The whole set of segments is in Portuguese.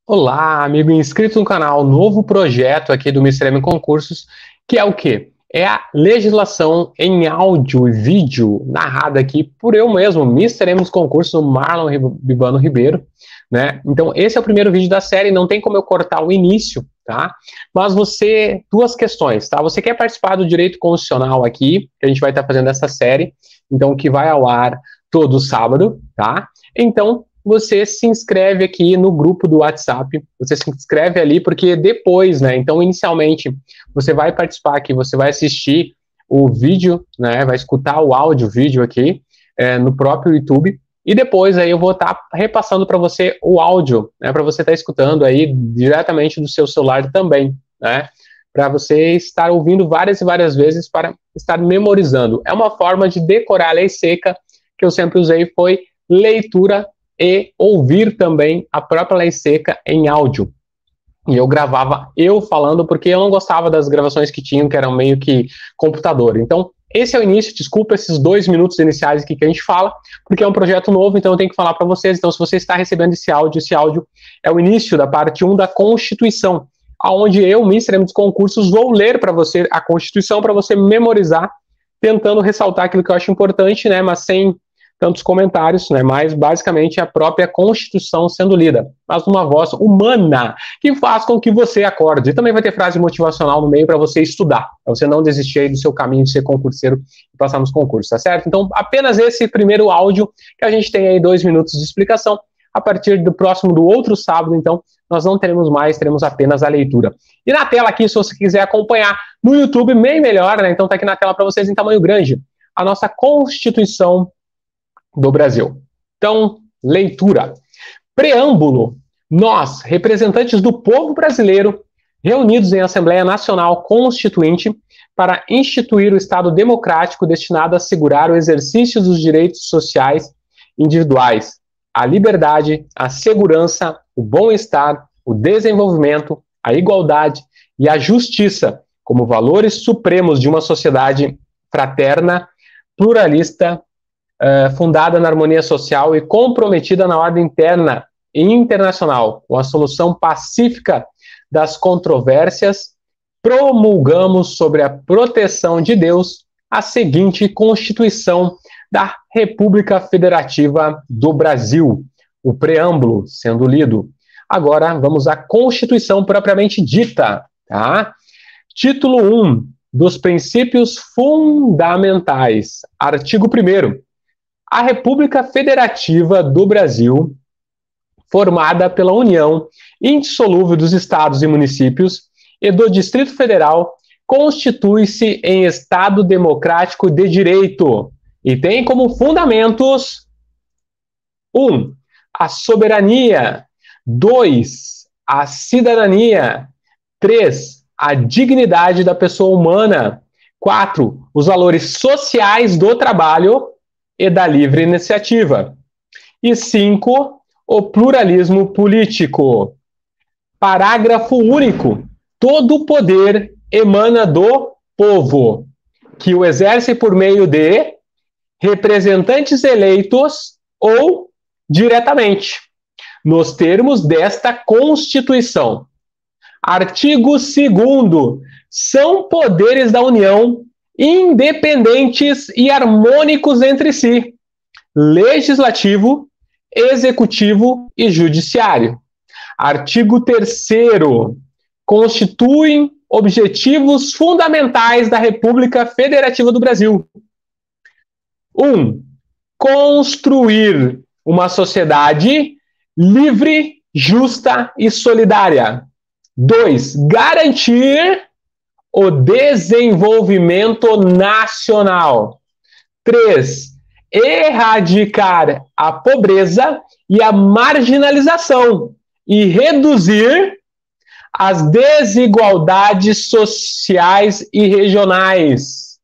Olá, amigo inscrito no canal, novo projeto aqui do Mister M Concursos, que é o quê? É a legislação em áudio e vídeo, narrada aqui por eu mesmo, Mister M Concursos, Marlon Bibano Ribeiro, né? Então, esse é o primeiro vídeo da série, não tem como eu cortar o início, tá? Mas duas questões, tá? Você quer participar do direito constitucional aqui, que a gente vai estar fazendo essa série, então, que vai ao ar todo sábado, tá? Então, você se inscreve aqui no grupo do WhatsApp, você se inscreve ali, porque depois, né, então inicialmente você vai participar aqui, você vai assistir o vídeo, né, vai escutar o áudio, vídeo aqui, no próprio YouTube, e depois aí eu vou estar repassando para você o áudio, né, para você estar escutando aí diretamente do seu celular também, né, para você estar ouvindo várias e várias vezes para estar memorizando. É uma forma de decorar a lei seca, que eu sempre usei, foi leitura e ouvir também a própria lei seca em áudio. E eu gravava eu falando, porque eu não gostava das gravações que tinham, que eram meio que computador. Então, esse é o início, desculpa esses 2 minutos iniciais aqui que a gente fala, porque é um projeto novo, então eu tenho que falar para vocês. Então, se você está recebendo esse áudio é o início da parte 1 da Constituição, onde eu, Mister M dos Concursos, vou ler para você a Constituição, para você memorizar, tentando ressaltar aquilo que eu acho importante, né, mas sem tantos comentários, né, mas basicamente a própria Constituição sendo lida, mas numa voz humana, que faz com que você acorde. E também vai ter frase motivacional no meio para você estudar, para você não desistir aí do seu caminho de ser concurseiro e passar nos concursos, tá certo? Então, apenas esse primeiro áudio, que a gente tem aí 2 minutos de explicação. A partir do próximo, do outro sábado, então, nós não teremos mais, teremos apenas a leitura. E na tela aqui, se você quiser acompanhar no YouTube, bem melhor, né, então tá aqui na tela para vocês em tamanho grande, a nossa Constituição do Brasil. Então, leitura. Preâmbulo. Nós, representantes do povo brasileiro, reunidos em Assembleia Nacional Constituinte, para instituir o Estado democrático destinado a assegurar o exercício dos direitos sociais individuais, a liberdade, a segurança, o bom-estar, o desenvolvimento, a igualdade e a justiça como valores supremos de uma sociedade fraterna, pluralista, fundada na harmonia social e comprometida na ordem interna e internacional, com a solução pacífica das controvérsias, promulgamos sobre a proteção de Deus a seguinte Constituição da República Federativa do Brasil. O preâmbulo sendo lido. Agora vamos à Constituição propriamente dita, tá? Título 1 dos princípios fundamentais. Artigo 1º. A República Federativa do Brasil, formada pela união indissolúvel dos estados e municípios e do Distrito Federal, constitui-se em Estado democrático de direito e tem como fundamentos 1. A soberania, 2. A cidadania, 3. A dignidade da pessoa humana, 4. Os valores sociais do trabalho e da livre iniciativa. E 5, o pluralismo político. Parágrafo único. Todo o poder emana do povo, que o exerce por meio de representantes eleitos ou diretamente, nos termos desta Constituição. Artigo 2º. São poderes da União independentes e harmônicos entre si, legislativo, executivo e judiciário. Artigo 3º. Constituem objetivos fundamentais da República Federativa do Brasil. 1. Construir uma sociedade livre, justa e solidária. 2. Garantir o desenvolvimento nacional. 3. Erradicar a pobreza e a marginalização e reduzir as desigualdades sociais e regionais.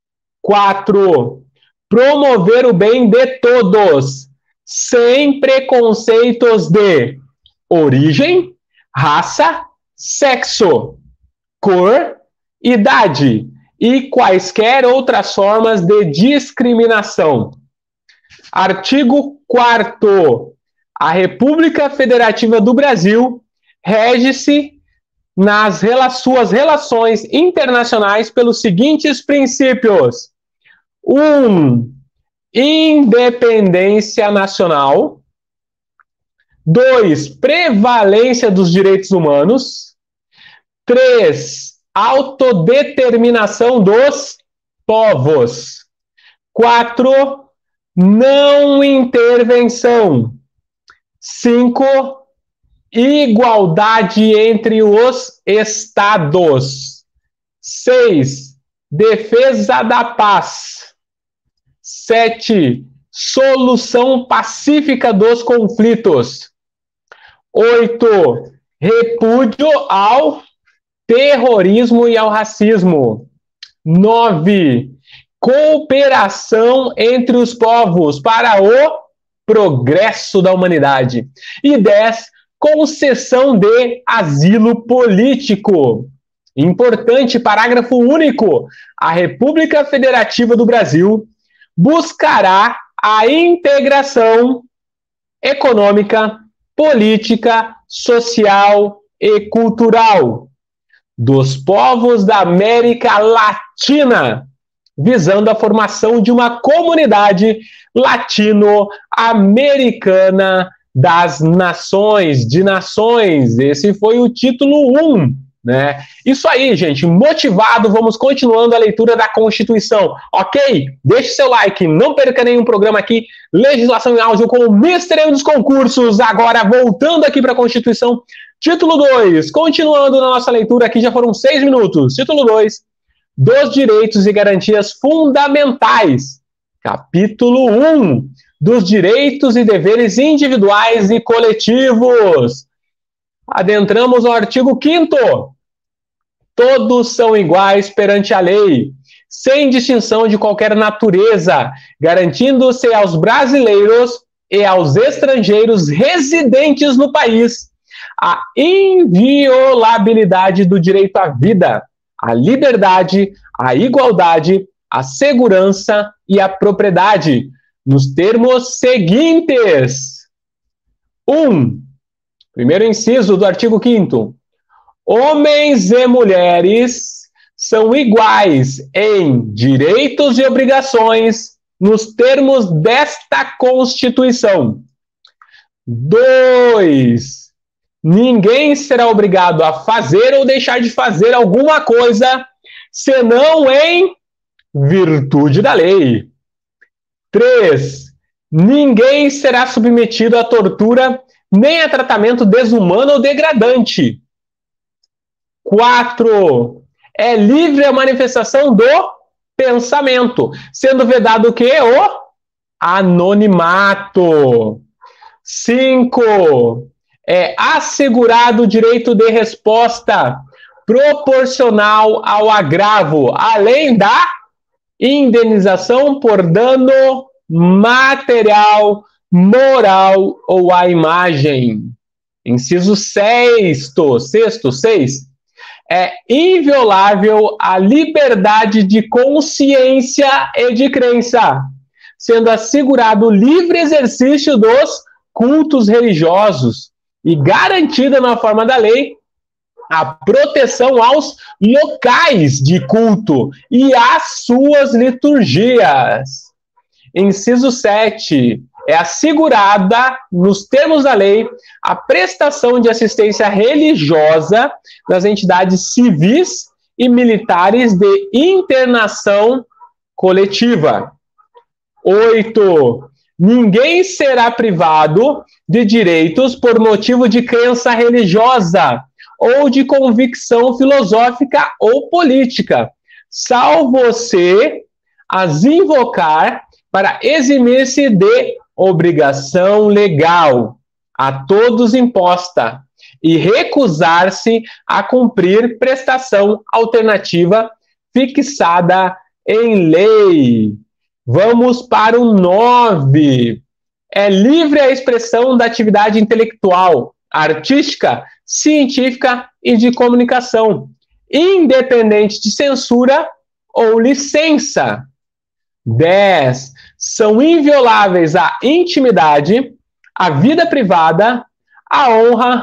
4. Promover o bem de todos, sem preconceitos de origem, raça, sexo, cor, idade e quaisquer outras formas de discriminação. Artigo 4º. A República Federativa do Brasil rege-se nas suas relações internacionais pelos seguintes princípios: 1. Independência nacional. 2. Prevalência dos direitos humanos. 3. Autodeterminação dos povos. 4. Não intervenção. 5. Igualdade entre os estados. 6. Defesa da paz. 7. Solução pacífica dos conflitos. 8. Repúdio ao terrorismo e ao racismo. 9. Cooperação entre os povos para o progresso da humanidade. E 10. Concessão de asilo político. Importante parágrafo único. A República Federativa do Brasil buscará a integração econômica, política, social e cultural dos povos da América Latina, visando a formação de uma comunidade latino-americana das nações, de nações. Esse foi o título 1, né? Isso aí, gente, motivado, vamos continuando a leitura da Constituição, ok? Deixe seu like, não perca nenhum programa aqui, Legislação em Áudio com o Mister M dos Concursos. Agora, voltando aqui para a Constituição, título 2, continuando na nossa leitura aqui, já foram 6 minutos, título 2, dos direitos e garantias fundamentais, capítulo 1, dos direitos e deveres individuais e coletivos. Adentramos ao artigo 5º. Todos são iguais perante a lei, sem distinção de qualquer natureza, garantindo-se aos brasileiros e aos estrangeiros residentes no país a inviolabilidade do direito à vida, à liberdade, à igualdade, à segurança e à propriedade, nos termos seguintes. 1. Primeiro inciso do artigo 5º. Homens e mulheres são iguais em direitos e obrigações nos termos desta Constituição. 2. Ninguém será obrigado a fazer ou deixar de fazer alguma coisa senão em virtude da lei. 3. Ninguém será submetido à tortura nem a tratamento desumano ou degradante. 4. É livre a manifestação do pensamento, sendo vedado o quê? O anonimato. 5. É assegurado o direito de resposta proporcional ao agravo, além da indenização por dano material, moral ou à imagem. Inciso 6. É inviolável a liberdade de consciência e de crença, sendo assegurado o livre exercício dos cultos religiosos e garantida na forma da lei a proteção aos locais de culto e às suas liturgias. Inciso 7. É assegurada, nos termos da lei, a prestação de assistência religiosa nas entidades civis e militares de internação coletiva. 8. Ninguém será privado de direitos por motivo de crença religiosa ou de convicção filosófica ou política, salvo se as invocar para eximir-se de obrigação legal a todos imposta e recusar-se a cumprir prestação alternativa fixada em lei. Vamos para o 9. É livre a expressão da atividade intelectual, artística, científica e de comunicação, independente de censura ou licença. 10. São invioláveis a intimidade, a vida privada, a honra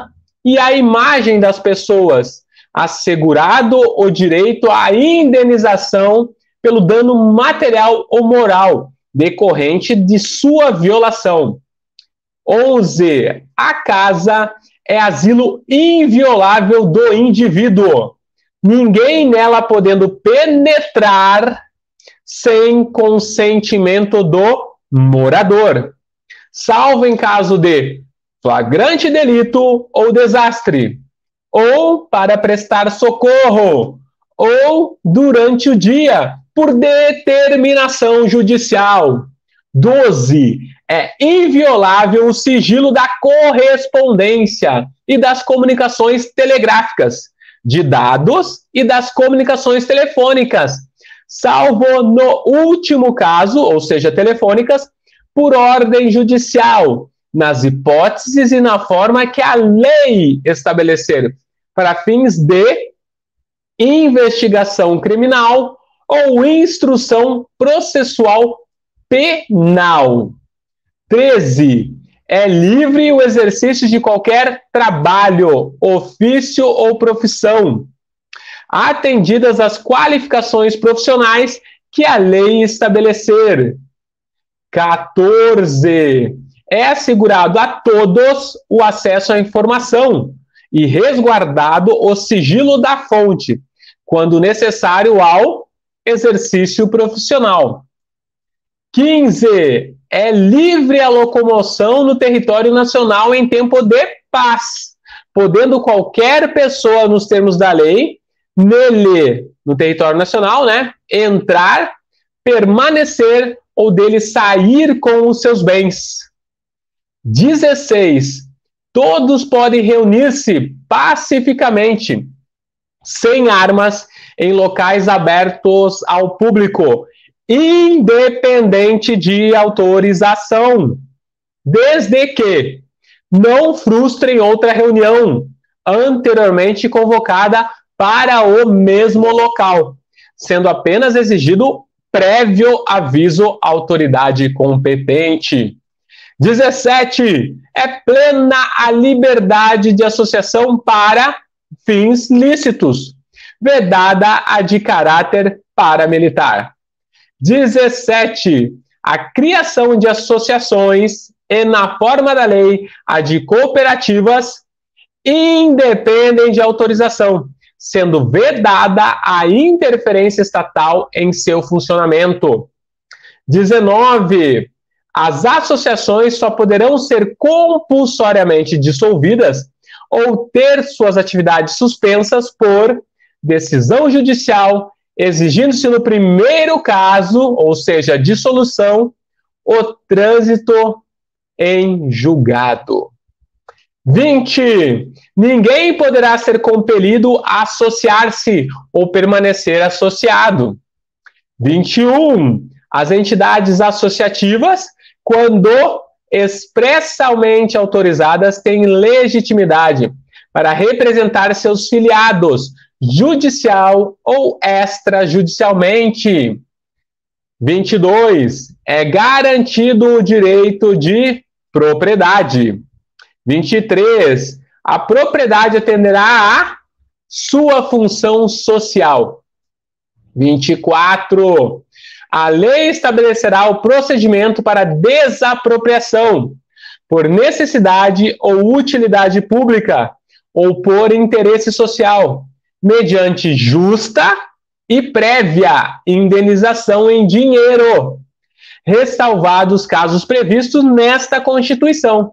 e a imagem das pessoas, assegurado o direito à indenização pelo dano material ou moral decorrente de sua violação. 11. A casa é asilo inviolável do indivíduo, ninguém nela podendo penetrar sem consentimento do morador, salvo em caso de flagrante delito ou desastre, ou para prestar socorro, ou durante o dia, por determinação judicial. 12. É inviolável o sigilo da correspondência e das comunicações telegráficas, de dados e das comunicações telefônicas, salvo no último caso, ou seja, telefônicas, por ordem judicial, nas hipóteses e na forma que a lei estabelecer, para fins de investigação criminal ou instrução processual penal. 13. É livre o exercício de qualquer trabalho, ofício ou profissão, atendidas as qualificações profissionais que a lei estabelecer. 14. É assegurado a todos o acesso à informação e resguardado o sigilo da fonte, quando necessário ao exercício profissional. 15. É livre a locomoção no território nacional em tempo de paz, podendo qualquer pessoa, nos termos da lei, nele, no território nacional, entrar, permanecer ou dele sair com os seus bens. 16. Todos podem reunir-se pacificamente, sem armas, em locais abertos ao público, independente de autorização, desde que não frustrem outra reunião anteriormente convocada para o mesmo local, sendo apenas exigido prévio aviso à autoridade competente. 17. É plena a liberdade de associação para fins lícitos, vedada a de caráter paramilitar. 17. A criação de associações e, na forma da lei, a de cooperativas, independem de autorização, sendo vedada a interferência estatal em seu funcionamento. 19. As associações só poderão ser compulsoriamente dissolvidas ou ter suas atividades suspensas por decisão judicial, exigindo-se no primeiro caso, ou seja, dissolução, o trânsito em julgado. 20. Ninguém poderá ser compelido a associar-se ou permanecer associado. 21. As entidades associativas, quando expressamente autorizadas, têm legitimidade para representar seus filiados, judicial ou extrajudicialmente. 22. É garantido o direito de propriedade. 23. A propriedade atenderá à sua função social. 24. A lei estabelecerá o procedimento para desapropriação, por necessidade ou utilidade pública, ou por interesse social, mediante justa e prévia indenização em dinheiro, ressalvados casos previstos nesta Constituição.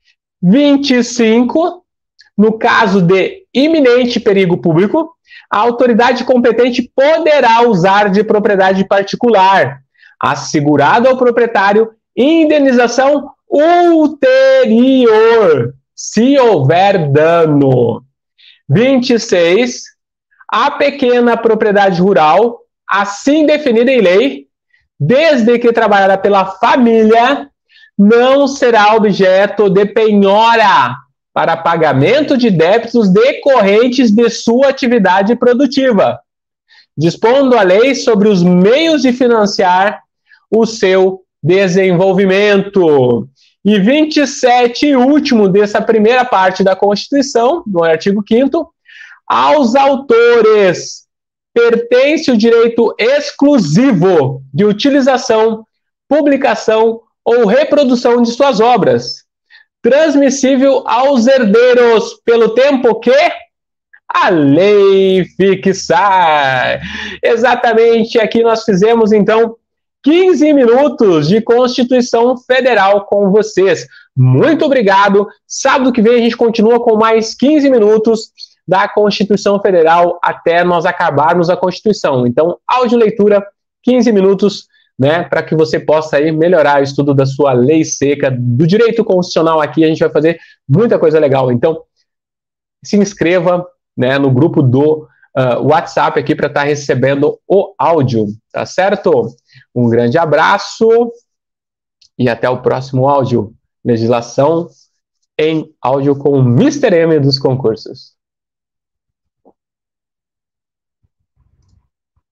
25. No caso de iminente perigo público, a autoridade competente poderá usar de propriedade particular, assegurado ao proprietário indenização ulterior, se houver dano. 26. A pequena propriedade rural, assim definida em lei, desde que trabalhada pela família, não será objeto de penhora para pagamento de débitos decorrentes de sua atividade produtiva, dispondo a lei sobre os meios de financiar o seu desenvolvimento. E 27 e último dessa primeira parte da Constituição, no artigo 5º, aos autores pertence o direito exclusivo de utilização, publicação ou reprodução de suas obras, transmissível aos herdeiros pelo tempo que a lei fixar. Exatamente, aqui nós fizemos, então, 15 minutos de Constituição Federal com vocês. Muito obrigado. Sábado que vem a gente continua com mais 15 minutos da Constituição Federal até nós acabarmos a Constituição. Então, audioleitura, 15 minutos, né, para que você possa aí melhorar o estudo da sua lei seca, do direito constitucional aqui. A gente vai fazer muita coisa legal. Então, se inscreva, né, no grupo do WhatsApp aqui para estar recebendo o áudio, tá certo? Um grande abraço e até o próximo áudio. Legislação em áudio com o Mr. M dos concursos.